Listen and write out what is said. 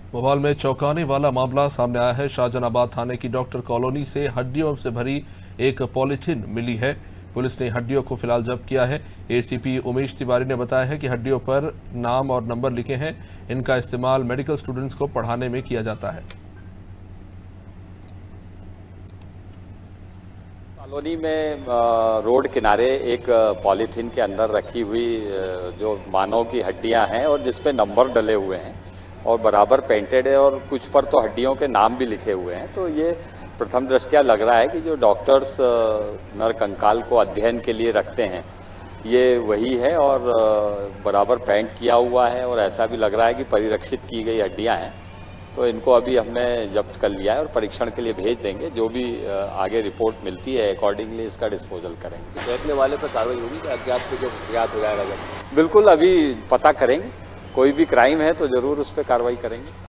भोपाल में चौंकाने वाला मामला सामने आया है। शाहजहानाबाद थाने की डॉक्टर कॉलोनी से हड्डियों से भरी एक पॉलीथीन मिली है। पुलिस ने हड्डियों को फिलहाल जब्त किया है। एसीपी उमेश तिवारी ने बताया है कि हड्डियों पर नाम और नंबर लिखे हैं। इनका इस्तेमाल मेडिकल स्टूडेंट्स को पढ़ाने में किया जाता है। कॉलोनी में रोड किनारे एक पॉलीथीन के अंदर रखी हुई जो मानव की हड्डियां हैं और जिस पे नंबर डले हुए हैं और बराबर पेंटेड है और कुछ पर तो हड्डियों के नाम भी लिखे हुए हैं। तो ये प्रथम दृष्टया लग रहा है कि जो डॉक्टर्स नर कंकाल को अध्ययन के लिए रखते हैं ये वही है और बराबर पेंट किया हुआ है और ऐसा भी लग रहा है कि परिरक्षित की गई हड्डियां हैं। तो इनको अभी हमने जब्त कर लिया है और परीक्षण के लिए भेज देंगे। जो भी आगे रिपोर्ट मिलती है अकॉर्डिंगली इसका डिस्पोजल करेंगे। फेंकने वाले पर कार्रवाई होगी कि अज्ञात को जो ज्ञात हो जाएगा? बिल्कुल, अभी पता करेंगे। कोई भी क्राइम है तो जरूर उस पर कार्रवाई करेंगे।